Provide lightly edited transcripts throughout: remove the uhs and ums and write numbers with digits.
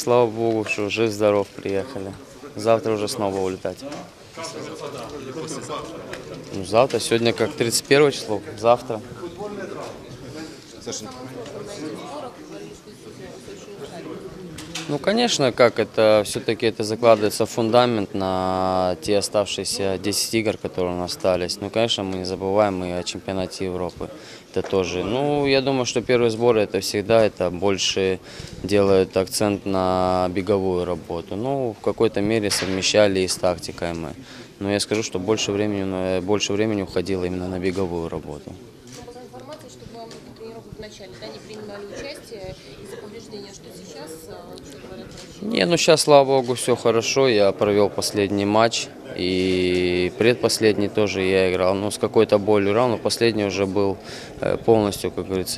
слава богу, что жив-здоров приехали. Завтра уже снова улетать. Ну, завтра, сегодня как 31 число, завтра. Ну, конечно, как это, все-таки это закладывается фундамент на те оставшиеся 10 игр, которые у нас остались. Ну, конечно, мы не забываем и о чемпионате Европы. Это тоже. Ну, я думаю, что первые сборы это всегда это больше делают акцент на беговую работу. Ну, в какой-то мере совмещали и с тактикой мы. Но я скажу, что больше времени уходило именно на беговую работу. Была информация, что вам на тренировках в начале не принимали участие из-за повреждения, что сейчас вообще говорят врачи? Не, ну сейчас, слава богу, все хорошо. Я провел последний матч и предпоследний тоже я играл. Ну, с какой-то болью играл, но последний уже был полностью, как говорится,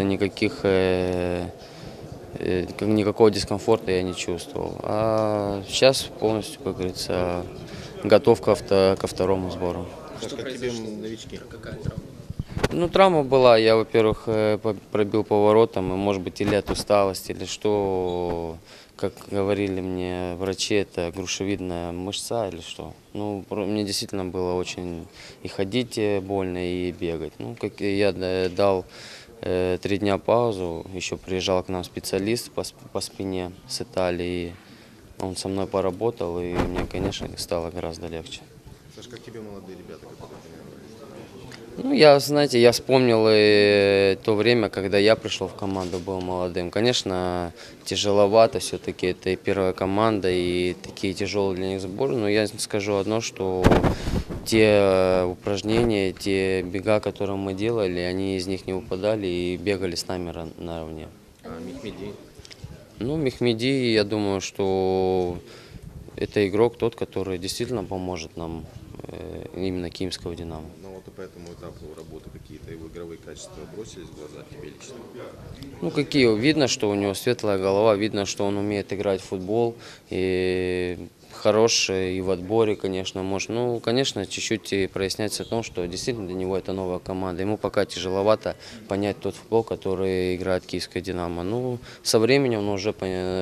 никакого дискомфорта я не чувствовал. А сейчас полностью, как говорится, готов ко второму сбору. Что как тебе новички? Какая травма? Ну, травма была. Я, во-первых, пробил поворотом, и, может быть, или от усталости, или что, как говорили мне врачи, это грушевидная мышца или что. Ну, мне действительно было очень и ходить больно, и бегать. Ну, как я дал 3 дня паузу, еще приезжал к нам специалист по спине с Италии. Он со мной поработал, и мне, конечно, стало гораздо легче. Саш, как тебе молодые ребята, которые тренировались? Ну, я вспомнил то время, когда я пришел в команду, был молодым. Конечно, тяжеловато, все-таки это и первая команда, и такие тяжелые для них сборы. Но я скажу одно, что те упражнения, те бега, которые мы делали, они из них не выпадали и бегали с нами наравне. А Мехмеди? Ну, Мехмеди, я думаю, что это игрок тот, который действительно поможет нам, именно киевского «Динамо». Ну вот и по этому этапу работы какие-то его игровые качества бросились в глаза тебе лично? Ну, какие? Видно, что у него светлая голова, видно, что он умеет играть в футбол, и хорош и в отборе, конечно, может. Ну, конечно, чуть-чуть и проясняется о том, что действительно для него это новая команда. Ему пока тяжеловато понять тот футбол, который играет киевская «Динамо». Ну, со временем он уже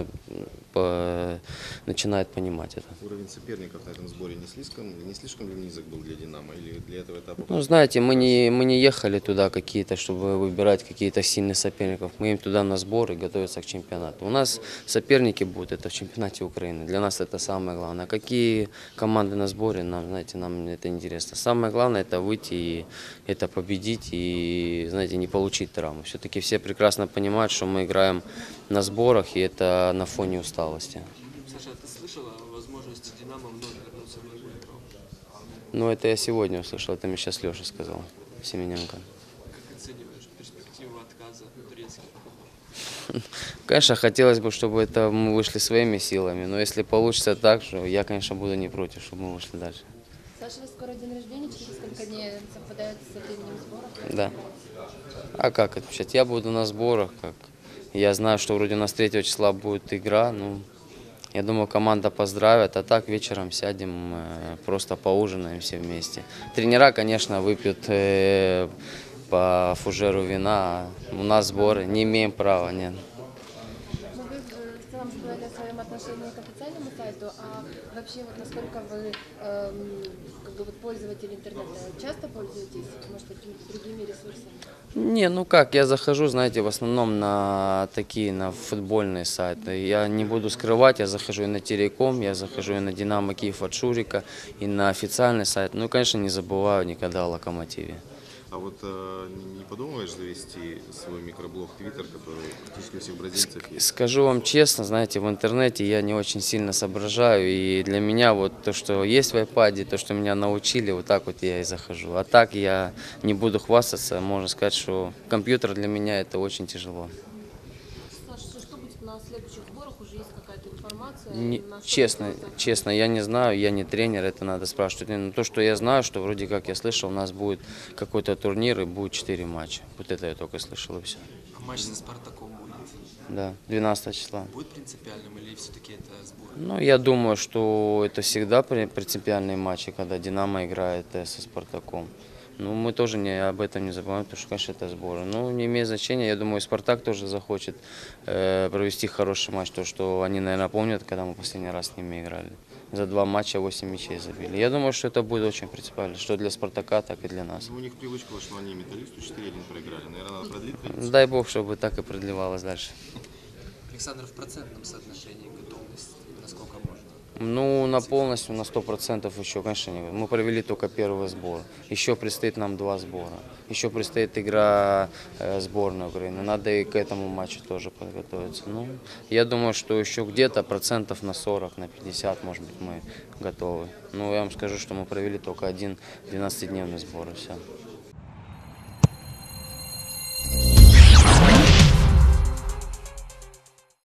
начинает понимать это. Уровень соперников на этом сборе не слишком ли низок был для «Динамо» или для этого этапа? Ну, знаете, мы не ехали туда какие-то, чтобы выбирать какие-то сильных соперников. Мы им туда на сборы готовиться к чемпионату. У нас соперники будут это в чемпионате Украины. Для нас это самое главное. Какие команды на сборе, нам это интересно. Самое главное это выйти и это победить и, знаете, не получить травму. Все-таки все прекрасно понимают, что мы играем на сборах, и это на фоне усталости. Саша, ты слышала о возможности «Динамо» вновь вернуться в Лигу Европы? Ну, это я сегодня услышал, это мне сейчас Леша сказал, Семененко. Как оцениваешь перспективу отказа от турецких клубов? Конечно, хотелось бы, чтобы это мы вышли своими силами, но если получится так, что я, конечно, буду не против, чтобы мы вышли дальше. Саша, у вас скоро день рождения, через несколько дней совпадает со временем сборов? Да. А как отвечать? Я буду на сборах, как. Я знаю, что вроде у нас 3 числа будет игра, ну, я думаю, команда поздравит, а так вечером сядем, просто поужинаем все вместе. Тренера, конечно, выпьют по фужеру вина, а у нас сборы, не имеем права, нет. Ну, вы в целом сказали о своем отношении к официальному сайту, а вообще вот насколько вы пользователь интернета, часто пользуетесь, может, какими-то другими ресурсами? Не, ну как, я захожу, знаете, в основном на футбольные сайты. Я не буду скрывать, я захожу и на Телеком, я захожу и на Динамо Киев от Шурика, и на официальный сайт. Ну, конечно, не забываю никогда о Локомотиве. А вот не подумаешь завести свой микроблог Twitter, который практически у всех бразильцев есть? Скажу вам честно, знаете, в интернете я не очень сильно соображаю, и для меня вот то, что есть в iPad, то, что меня научили, вот так вот я и захожу. А так я не буду хвастаться, можно сказать, что компьютер для меня это очень тяжело. Саша, что будет на следующих сборах? Уже есть какая-то информация? Честно, я не знаю, я не тренер, это надо спрашивать. Но то, что я знаю, что вроде как я слышал, у нас будет какой-то турнир и будет 4 матча. Вот это я только слышал и все. А матч со «Спартаком» будет? Да, 12 числа. Будет принципиальным или все-таки это сбор? Ну, я думаю, что это всегда принципиальные матчи, когда «Динамо» играет со «Спартаком». Ну, мы тоже об этом не забываем, потому что, конечно, это сборы. Ну, не имеет значения. Я думаю, Спартак тоже захочет провести хороший матч. То, что они, наверное, помнят, когда мы последний раз с ними играли. За 2 матча 8 мячей забили. Я думаю, что это будет очень принципиально, что для Спартака, так и для нас. Ну, у них привычка, что они Металлисту 4-1 проиграли. Наверное, надо продлить традицию. Дай бог, чтобы так и продлевалось дальше. Александр, в процентном соотношении готовность, насколько можно? Ну, на полностью, на 100% еще, конечно, не. Мы провели только первый сбор. Еще предстоит нам 2 сбора. Еще предстоит игра сборной Украины. Надо и к этому матчу тоже подготовиться. Ну, я думаю, что еще где-то процентов на 40, на 50, может быть, мы готовы. Ну, я вам скажу, что мы провели только один 12-дневный сбор и все.